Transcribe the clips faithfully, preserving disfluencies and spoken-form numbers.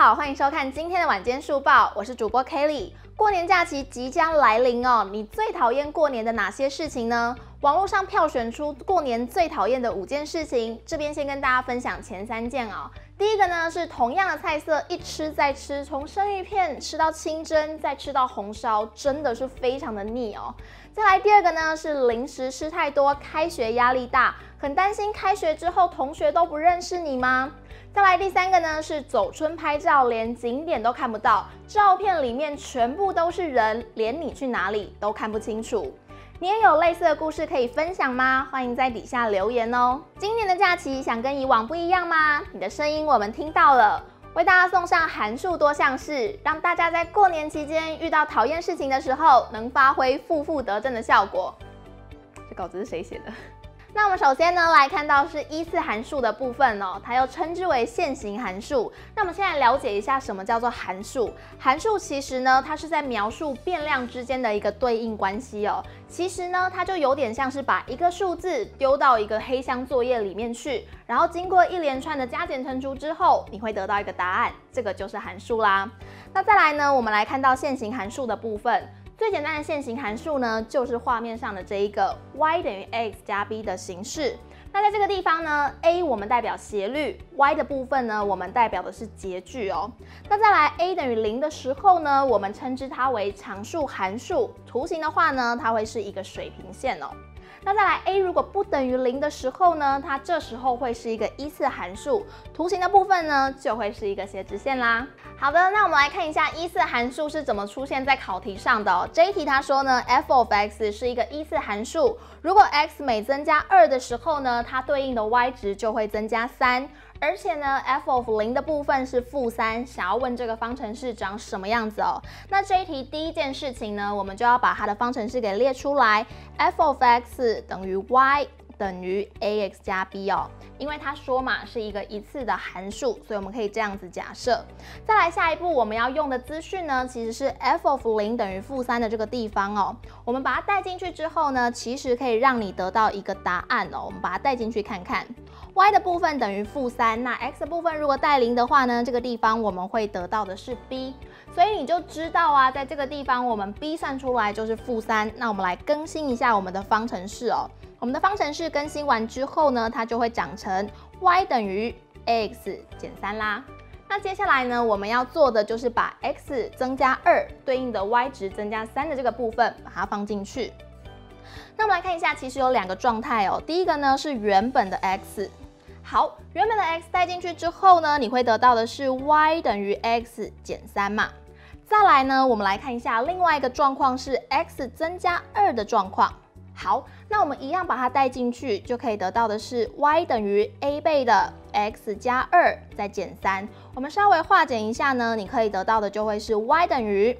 好，欢迎收看今天的晚间速报，我是主播 Kelly。过年假期即将来临哦，你最讨厌过年的哪些事情呢？网络上票选出过年最讨厌的五件事情，这边先跟大家分享前三件哦。第一个呢是同样的菜色一吃再吃，从生鱼片吃到清蒸，再吃到红烧，真的是非常的腻哦。再来第二个呢是零食吃太多，开学压力大，很担心开学之后同学都不认识你吗？再来第三个呢是走春拍照，连景点都看不到，照片里面全部都是人，连你去哪里都看不清楚。你也有类似的故事可以分享吗？欢迎在底下留言哦。今年的假期想跟以往不一样吗？你的声音我们听到了，为大家送上函数多项式，让大家在过年期间遇到讨厌事情的时候，能发挥负负得正的效果。这稿子是谁写的？那我们首先呢来看到是依次函数的部分哦，它又称之为线性函数。那我们现在了解一下什么叫做函数。函数其实呢，它是在描述变量之间的一个对应关系哦。其实呢，它就有点像是把一个数字丢到一个黑箱作业里面去，然后经过一连串的加减乘除之后，你会得到一个答案，这个就是函数啦。那再来呢，我们来看到线性函数的部分。最简单的线性函数呢，就是画面上的这一个 y 等于 x 加 b 的形式。那在这个地方呢 ，a 我们代表斜率 ，y 的部分呢，我们代表的是截距哦。那再来 a 等于零的时候呢，我们称之它为常数函数。图形的话呢，它会是一个水平线哦。那再来 a 如果不等于零的时候呢，它这时候会是一个依次函数，图形的部分呢就会是一个斜直线啦。好的，那我们来看一下依次函数是怎么出现在考题上的哦。这一题它说呢 ，f of x 是一个依次函数，如果 x 每增加二的时候呢，它对应的 y 值就会增加三。而且呢 ，f of 零的部分是负三，想要问这个方程式长什么样子哦？那这一题第一件事情呢，我们就要把它的方程式给列出来 ，f of x 等于 y 等于 ax 加 b 哦，因为它说嘛是一个一次的函数，所以我们可以这样子假设。再来下一步我们要用的资讯呢，其实是 f of 零等于负三的这个地方哦。我们把它带进去之后呢，其实可以让你得到一个答案哦。我们把它带进去看看。y 的部分等于负三，那 x 的部分如果带零的话呢，这个地方我们会得到的是 b， 所以你就知道啊，在这个地方我们 b 算出来就是负三。那我们来更新一下我们的方程式哦。我们的方程式更新完之后呢，它就会长成 y 等于 ax 减三啦。那接下来呢，我们要做的就是把 x 增加二对应的 y 值增加三的这个部分把它放进去。那我们来看一下，其实有两个状态哦。第一个呢是原本的 x。好，原本的 x 带进去之后呢，你会得到的是 y 等于 x 减三嘛。再来呢，我们来看一下另外一个状况是 x 增加二的状况。好，那我们一样把它带进去，就可以得到的是 y 等于 a 倍的 x 加二再减三。我们稍微化简一下呢，你可以得到的就会是 y 等于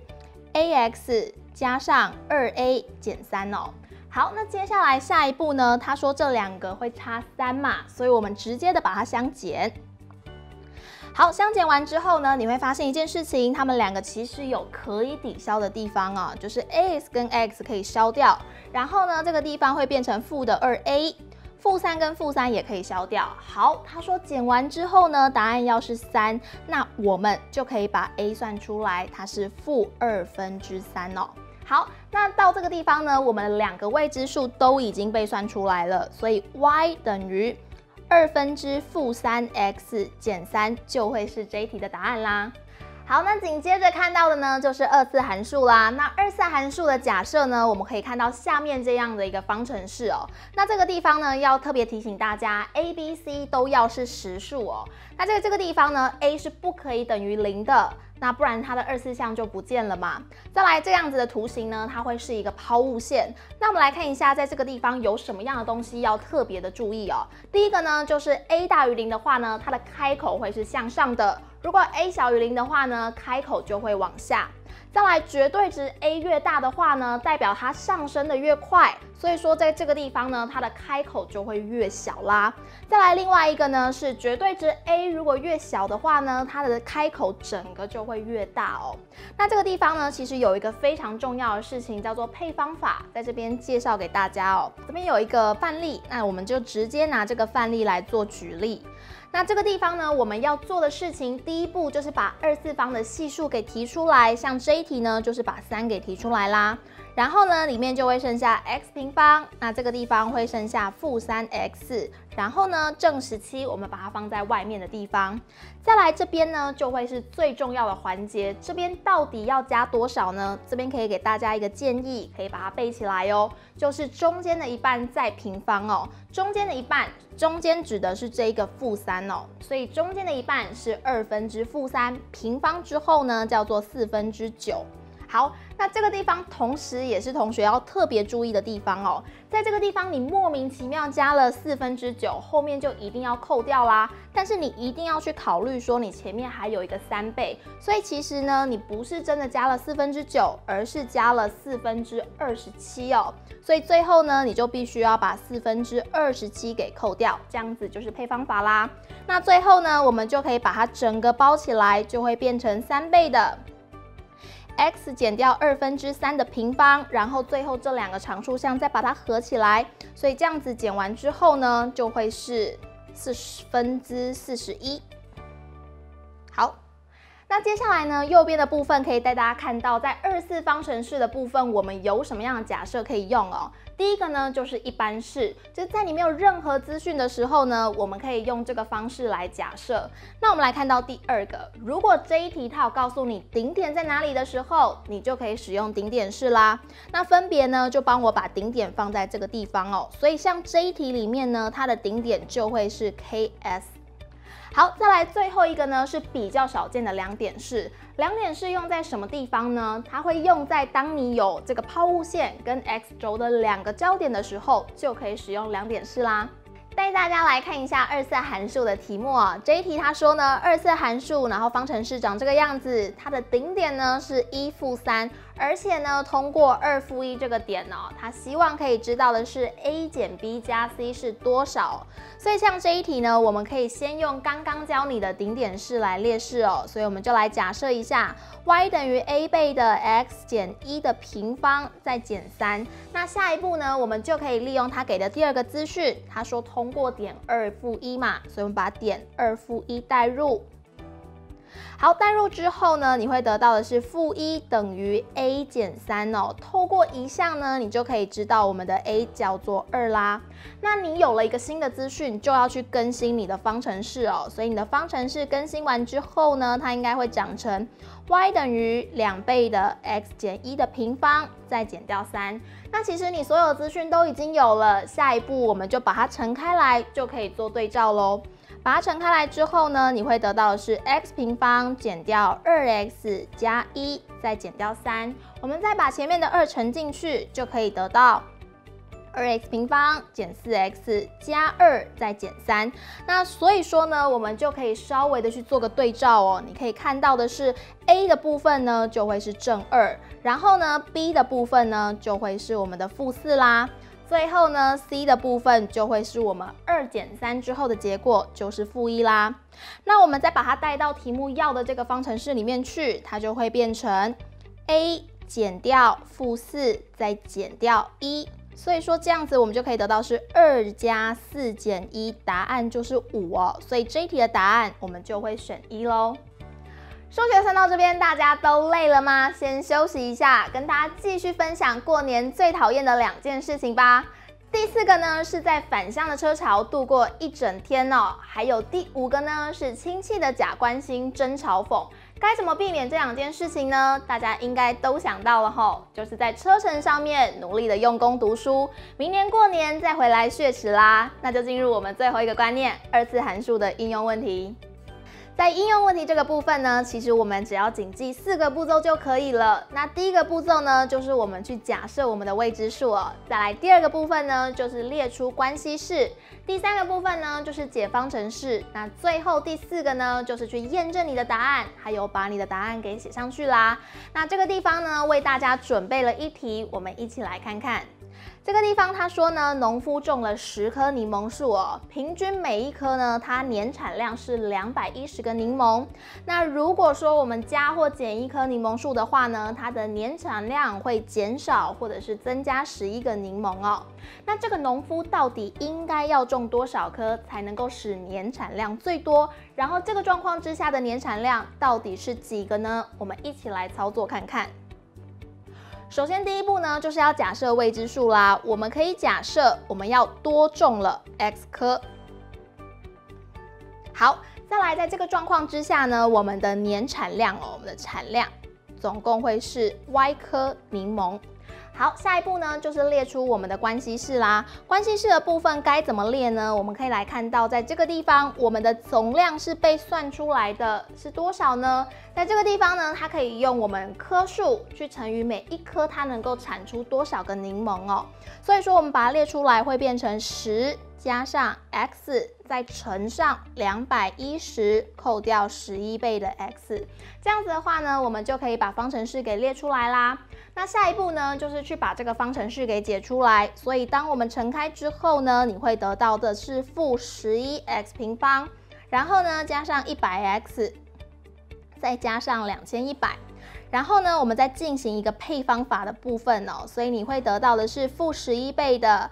ax 加上 二 a 减三哦。好，那接下来下一步呢？他说这两个会差三嘛，所以我们直接的把它相减。好，相减完之后呢，你会发现一件事情，它们两个其实有可以抵消的地方啊，就是 ax 跟 x 可以消掉，然后呢，这个地方会变成负的 二 a， 负三跟负三也可以消掉。好，他说减完之后呢，答案要是三，那我们就可以把 a 算出来，它是负二分之三哦。好，那到这个地方呢，我们两个未知数都已经被算出来了，所以 y 等于二分之负三 x 减三就会是这一题的答案啦。好，那紧接着看到的呢，就是二次函数啦。那二次函数的假设呢，我们可以看到下面这样的一个方程式哦。那这个地方呢，要特别提醒大家 ，a、b、c 都要是实数哦。那这个这个地方呢 ，a 是不可以等于零的。那不然它的二次项就不见了嘛。再来这样子的图形呢，它会是一个抛物线。那我们来看一下，在这个地方有什么样的东西要特别的注意哦。第一个呢，就是 a 大于零的话呢，它的开口会是向上的；如果 a 小于零的话呢，开口就会往下。再来，绝对值 a 越大的话呢，代表它上升的越快，所以说在这个地方呢，它的开口就会越小啦。再来，另外一个呢是绝对值 a 如果越小的话呢，它的开口整个就会越大哦。那这个地方呢，其实有一个非常重要的事情叫做配方法，在这边介绍给大家哦。这边有一个范例，那我们就直接拿这个范例来做举例。 那这个地方呢，我们要做的事情，第一步就是把二次方的系数给提出来，像这一题呢，就是把三给提出来啦。然后呢，里面就会剩下 x 平方，那这个地方会剩下负三 x， 然后呢，正十七我们把它放在外面的地方。再来这边呢，就会是最重要的环节，这边到底要加多少呢？这边可以给大家一个建议，可以把它背起来哦，就是中间的一半再平方哦，中间的一半，中间指的是这一个负三哦，所以中间的一半是二分之负三，平方之后呢，叫做四分之九。好，那这个地方同时也是同学要特别注意的地方哦。在这个地方，你莫名其妙加了四分之九，后面就一定要扣掉啦。但是你一定要去考虑说，你前面还有一个三倍，所以其实呢，你不是真的加了四分之九，而是加了四分之二十七哦。所以最后呢，你就必须要把四分之二十七给扣掉，这样子就是配方法啦。那最后呢，我们就可以把它整个包起来，就会变成三倍的x 减掉二分之三的平方，然后最后这两个常数项再把它合起来，所以这样子减完之后呢，就会是四分之四十一。好，那接下来呢，右边的部分可以带大家看到，在二次方程式的部分，我们有什么样的假设可以用哦？第一个呢，就是一般式，就是在你没有任何资讯的时候呢，我们可以用这个方式来假设。那我们来看到第二个，如果这一题它有告诉你顶点在哪里的时候，你就可以使用顶点式啦。那分别呢，就帮我把顶点放在这个地方哦。所以像这一题里面呢，它的顶点就会是 K S。好，再来最后一个呢，是比较少见的两点式。两点式用在什么地方呢？它会用在当你有这个抛物线跟 x 轴的两个交点的时候，就可以使用两点式啦。带大家来看一下二次函数的题目啊，这一题他说呢，二次函数，然后方程式长这个样子，它的顶点呢是一负三，而且呢通过二负一这个点哦，他希望可以知道的是 a 减 b 加 c 是多少。所以像这一题呢，我们可以先用刚刚教你的顶点式来列式哦，所以我们就来假设一下 y 等于 a 倍的 x 减一的平方再减三。那下一步呢，我们就可以利用他给的第二个资讯，他说通过点二负一嘛，所以我们把点二负一代入。好，代入之后呢，你会得到的是负一等于 a 减三哦。透过一项呢，你就可以知道我们的 a 叫做二啦。那你有了一个新的资讯，就要去更新你的方程式哦。所以你的方程式更新完之后呢，它应该会长成 y 等于两倍的 x 减一的平方再减掉三。那其实你所有资讯都已经有了，下一步我们就把它乘开来，就可以做对照咯。把它乘开来之后呢，你会得到的是 x 平方减掉 二 x 加一再减掉三。我们再把前面的二乘进去，就可以得到二 x 平方减四 x 加二再减三。那所以说呢，我们就可以稍微的去做个对照哦。你可以看到的是 a 的部分呢就会是正二，然后呢 b 的部分呢就会是我们的负四啦。最后呢 ，c 的部分就会是我们二减三之后的结果，就是负一啦。那我们再把它带到题目要的这个方程式里面去，它就会变成 a 减掉负四再减掉一。所以说这样子我们就可以得到是二加四减一，答案就是五哦。所以这一题的答案我们就会选一咯。数学算到这边，大家都累了吗？先休息一下，跟大家继续分享过年最讨厌的两件事情吧。第四个呢，是在返乡的车潮度过一整天哦。还有第五个呢，是亲戚的假关心真嘲讽。该怎么避免这两件事情呢？大家应该都想到了吼，就是在车程上面努力的用功读书，明年过年再回来血池啦。那就进入我们最后一个观念，二次函数的应用问题。在应用问题这个部分呢，其实我们只要谨记四个步骤就可以了。那第一个步骤呢，就是我们去假设我们的未知数哦。再来第二个部分呢，就是列出关系式。第三个部分呢，就是解方程式。那最后第四个呢，就是去验证你的答案，还有把你的答案给写上去啦。那这个地方呢，为大家准备了一题，我们一起来看看。 这个地方他说呢，农夫种了十棵柠檬树哦，平均每一棵呢，它年产量是两百一十个柠檬。那如果说我们加或减一棵柠檬树的话呢，它的年产量会减少或者是增加十一个柠檬哦。那这个农夫到底应该要种多少棵才能够使年产量最多？然后这个状况之下的年产量到底是几个呢？我们一起来操作看看。首先，第一步呢，就是要假设未知数啦。我们可以假设我们要多种了 x 棵。好，再来，在这个状况之下呢，我们的年产量哦，我们的产量总共会是 y 颗柠檬。好，下一步呢，就是列出我们的关系式啦。关系式的部分该怎么列呢？我们可以来看到，在这个地方，我们的总量是被算出来的是多少呢？在这个地方呢，它可以用我们颗数去乘以每一颗它能够产出多少个柠檬哦。所以说，我们把它列出来会变成十加上 x 再乘上两百一十，扣掉十一倍的 x。这样子的话呢，我们就可以把方程式给列出来啦。那下一步呢，就是去把这个方程式给解出来。所以当我们乘开之后呢，你会得到的是负十一 x 平方，然后呢加上一百 x， 再加上两千一百。然后呢，我们再进行一个配方法的部分哦，所以你会得到的是负十一倍的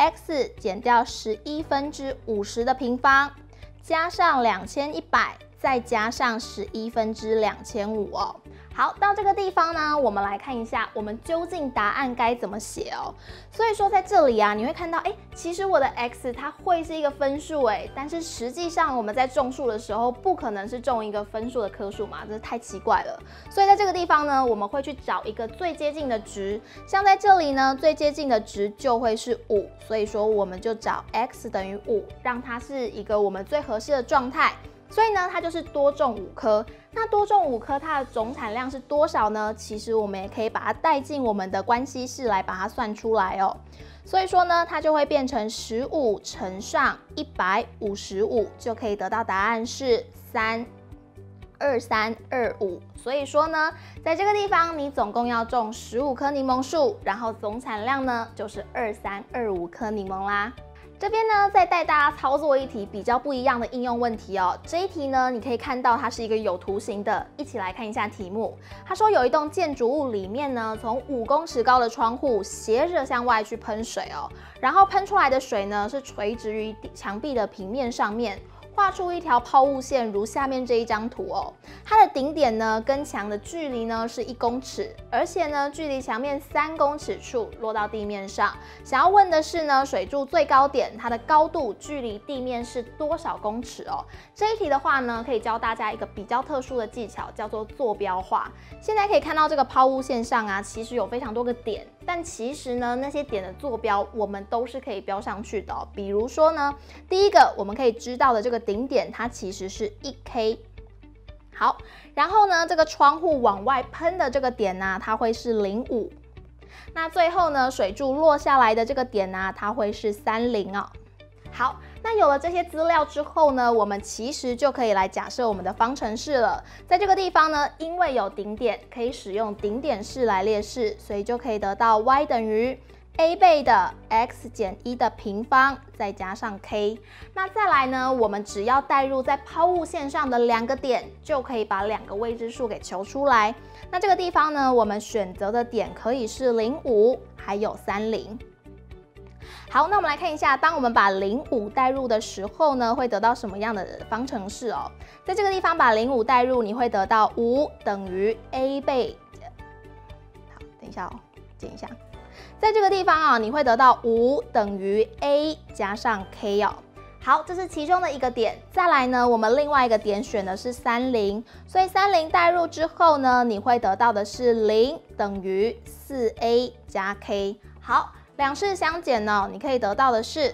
x 减掉十一分之五十的平方，加上两千一百，再加上十一分之两千五哦。好，到这个地方呢，我们来看一下，我们究竟答案该怎么写哦。所以说在这里啊，你会看到，哎，其实我的 x 它会是一个分数，哎，但是实际上我们在种树的时候，不可能是种一个分数的颗数嘛，这太奇怪了。所以在这个地方呢，我们会去找一个最接近的值，像在这里呢，最接近的值就会是五，所以说我们就找 x 等于五，让它是一个我们最合适的状态。所以呢，它就是多种五颗。那多种五颗，它的总产量是多少呢？其实我们也可以把它带进我们的关系式来把它算出来哦。所以说呢，它就会变成十五乘上一百五十五，就可以得到答案是三二三二五。所以说呢，在这个地方你总共要种十五棵柠檬树，然后总产量呢就是二三二五颗柠檬啦。这边呢，再带大家操作一题比较不一样的应用问题哦。这一题呢，你可以看到它是一个有图形的，一起来看一下题目。他说有一栋建筑物里面呢，从五公尺高的窗户斜着向外去喷水哦，然后喷出来的水呢是垂直于墙壁的平面上面。画出一条抛物线，如下面这一张图哦。它的顶点呢跟墙的距离呢是一公尺，而且呢距离墙面三公尺处落到地面上。想要问的是呢，水柱最高点它的高度距离地面是多少公尺哦？这一题的话呢，可以教大家一个比较特殊的技巧，叫做坐标化。现在可以看到这个抛物线上啊，其实有非常多个点。但其实呢，那些点的坐标我们都是可以标上去的哦。比如说呢，第一个我们可以知道的这个顶点，它其实是 一 K。好，然后呢，这个窗户往外喷的这个点呢、啊，它会是零点五。那最后呢，水柱落下来的这个点呢、啊，它会是三十哦。好，那有了这些资料之后呢，我们其实就可以来假设我们的方程式了。在这个地方呢，因为有顶点，可以使用顶点式来列式，所以就可以得到 y 等于 a 倍的 x 减一的平方，再加上 k。那再来呢，我们只要代入在抛物线上的两个点，就可以把两个未知数给求出来。那这个地方呢，我们选择的点可以是零点五，还有三十。好，那我们来看一下，当我们把零点五代入的时候呢，会得到什么样的方程式哦？在这个地方把零点五代入，你会得到五等于 a 倍。好，等一下哦，剪一下。在这个地方啊、哦，你会得到五等于 a 加上 k 哦。好，这是其中的一个点。再来呢，我们另外一个点选的是三十，所以三十代入之后呢，你会得到的是零等于四 a 加 k。好。两式相减呢，你可以得到的是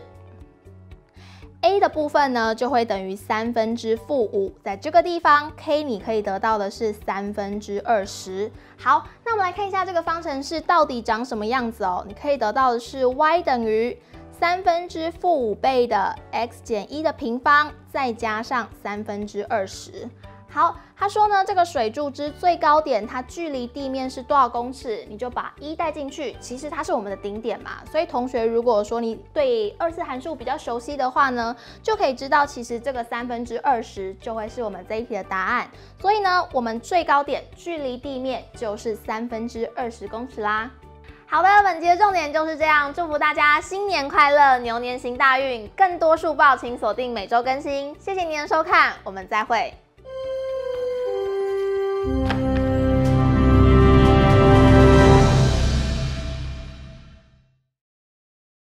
a 的部分呢就会等于三分之负五，在这个地方 k 你可以得到的是三分之二十。好，那我们来看一下这个方程式到底长什么样子哦。你可以得到的是 y 等于三分之负五倍的 x 减一的平方，再加上三分之二十。 好，他说呢，这个水柱之最高点，它距离地面是多少公尺？你就把一带进去，其实它是我们的顶点嘛。所以同学，如果说你对二次函数比较熟悉的话呢，就可以知道，其实这个三分之二十就会是我们这一题的答案。所以呢，我们最高点距离地面就是三分之二十公尺啦。好的，本集的重点就是这样，祝福大家新年快乐，牛年行大运。更多数报请锁定每周更新，谢谢您的收看，我们再会。